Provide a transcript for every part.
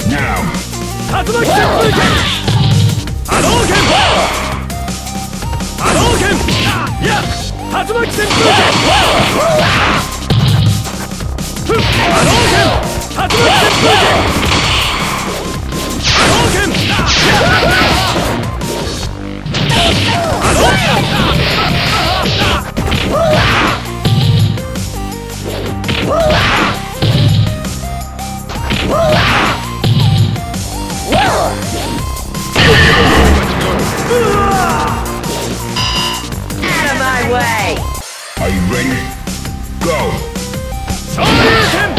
竜巻旋風剣波動拳波動拳いや竜巻旋風剣波動拳竜巻旋風剣 Are you ready? Go! 昇竜拳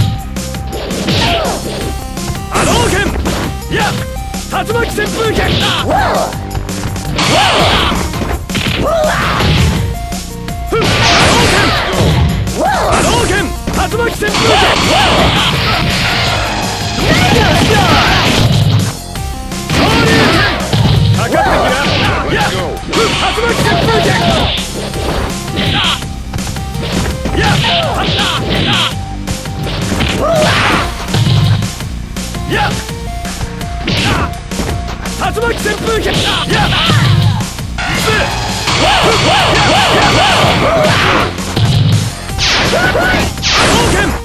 波動拳いや竜巻旋風剣波動拳竜巻旋風剣昇竜拳かかってきないや竜巻旋風剣いや竜巻旋風剣いや波動拳